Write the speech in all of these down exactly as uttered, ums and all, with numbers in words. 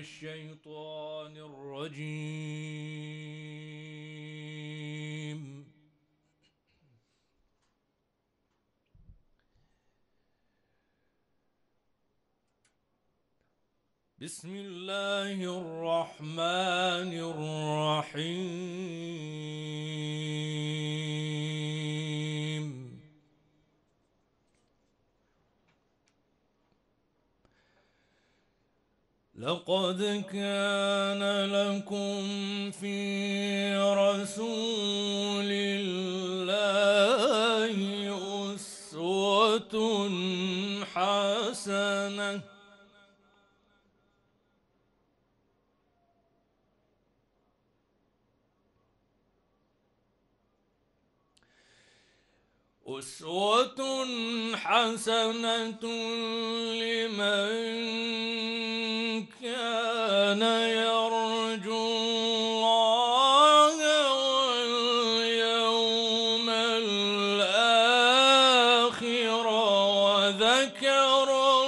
الشيطان الرجيم. بسم الله الرحمن الرحيم. لقد كان لكم في رسول الله أسوة حسنة أسوة حسنة لمن كان يرجو الله واليوم الآخر وذكر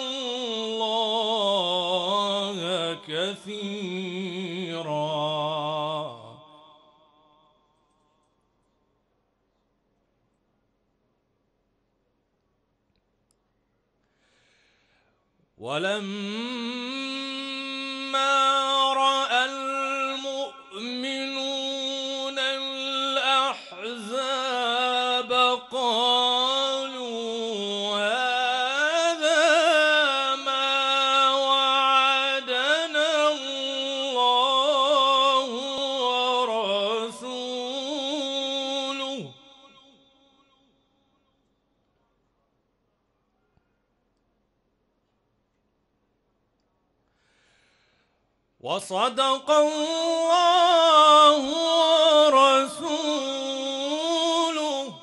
الله كثيرا. ولما رأى المؤمنون الأحزاب قالوا هذا ما وعدنا الله ورسوله وصدق الله ورسوله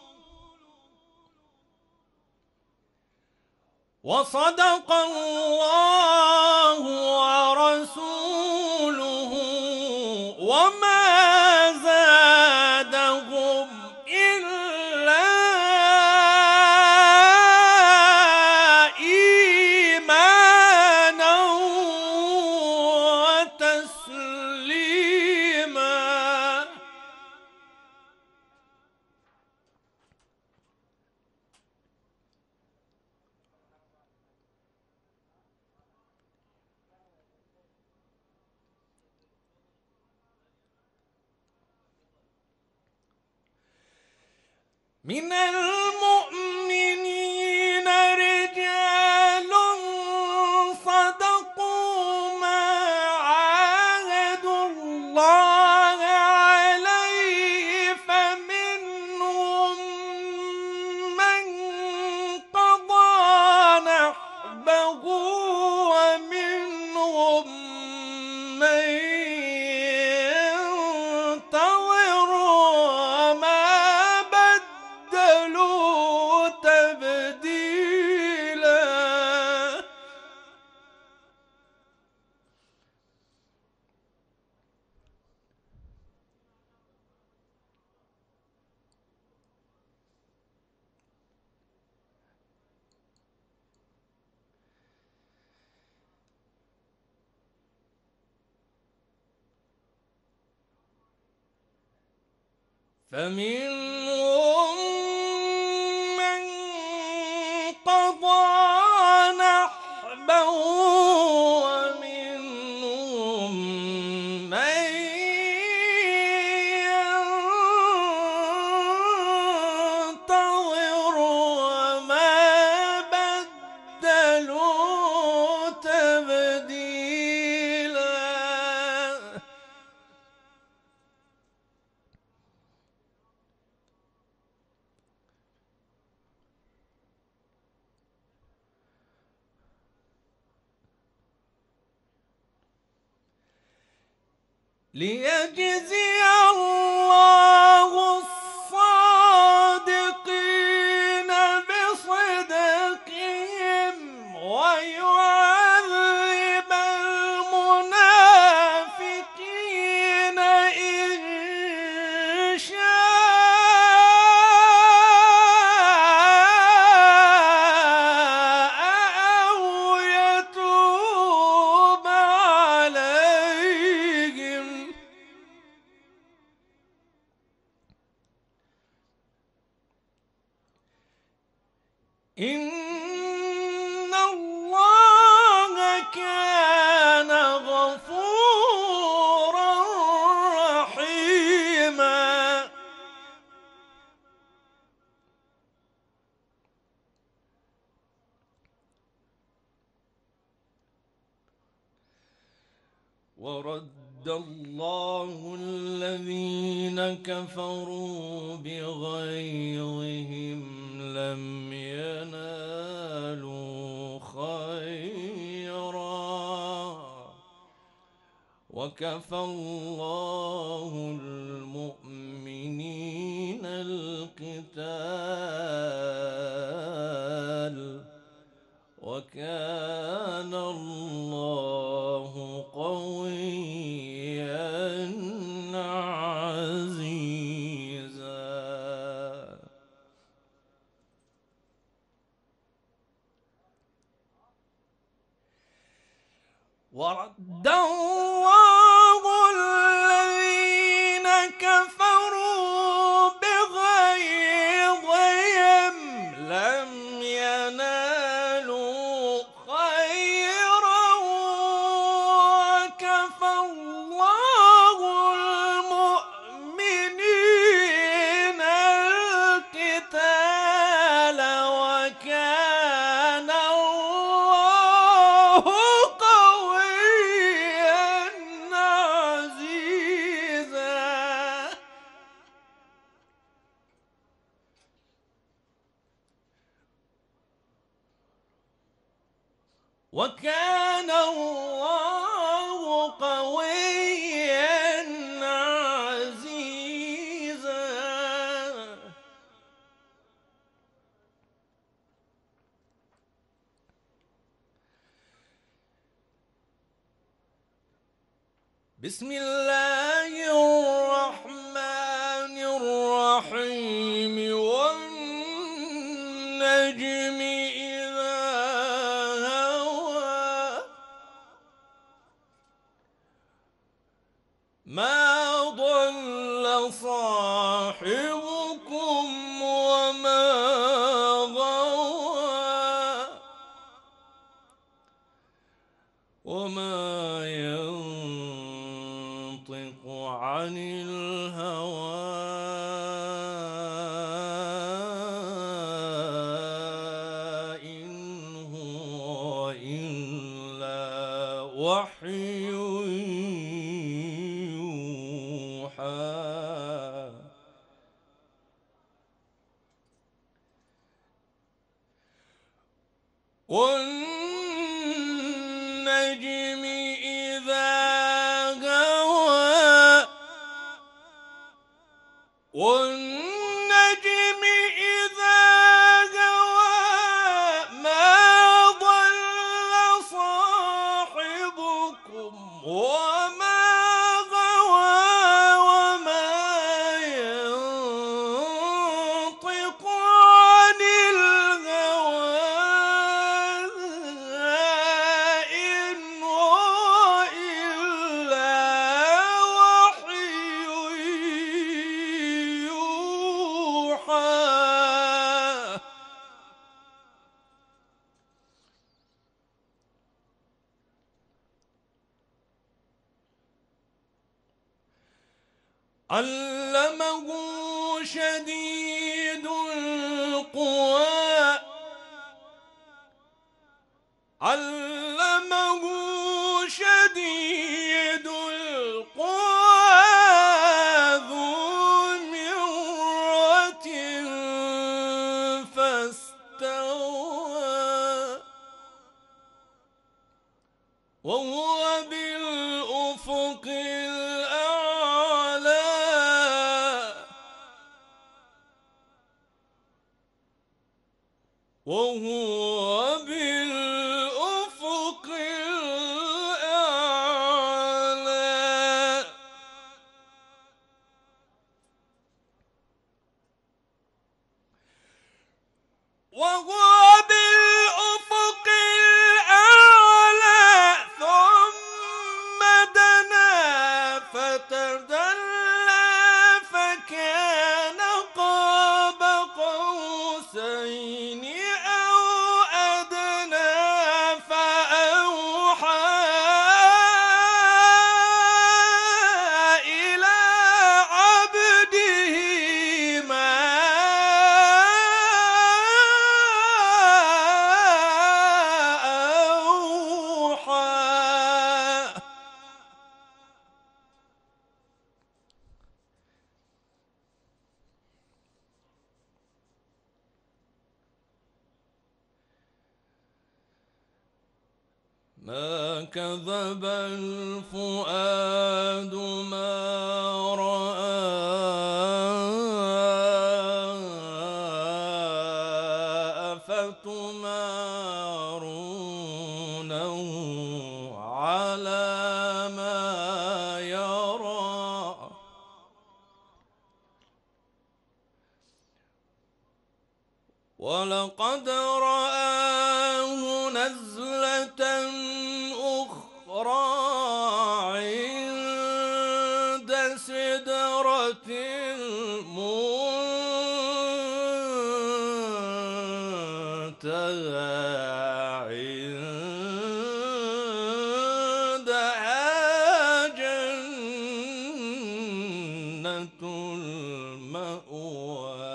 وصدق الله ورسوله وما زادهم إلا إيمانا وتسليما. من المؤمنين رجال صدقوا ما عاهدوا الله عليه فمنهم من قضى نحبه ومنهم من ينتظر وما بدلوا تبديلا. فمنهم من قضى نحبه ومنهم من ينتظر وما بدلوا تبديلا. ليجزي الله الصادقين بصدقهم ويعذب المنافقين إن شاء أو يتوب عليهم ورد الله الذين كفروا بغيظهم لم ينالوا خيرا وكفى الله المؤمنين القتال وكان الله قويا عزيزا. ورد الله الذين كفروا بغيظهم لم ينالوا خيرا وكفى الله المؤمنين القتال وكان الله قويا عزيزا. وكان الله قويا عزيزا. بسم الله الرحمن الرحيم والنجم إذا هوى ما ضل صاحبكم وما غوى وما ينطق عن الهوى إن هو إلا وحي يوحى. والنجم إذا هوى والنجم إذا هوى ما ضل صاحبكم وما غوى وما ينطق عن الهوى إن هو إلا وحي يوحى. علمه شديد القوى علمه شديد القوى ذو مرة فاستوى وهو بالأفق الأعلى وهو بالأفق الأعلى. وهو بالأفق الأعلى ثم ما كذب الفؤاد ما رأى أفتمارونه على ما يرى ولقد رآه نزلة أخرى عند سدرة المنتهى عندها جنة المأوى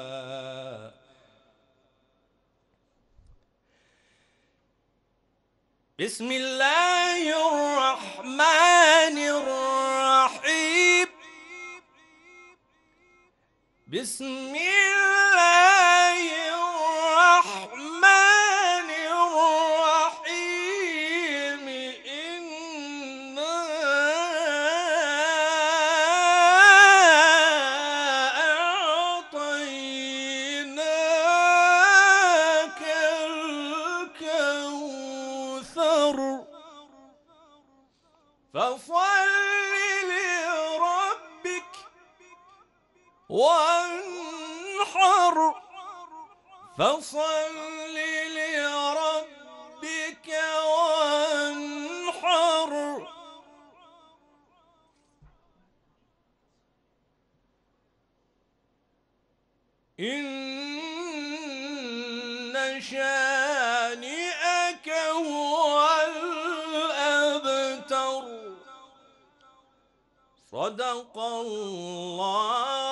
بسم الله الرحمن الرحيم بسم الله الرحمن الرحيم إنا أعطيناك الكوثر فصل لربك وانحر فصل لربك وانحر إن شانئك هو الأبتر صدق الله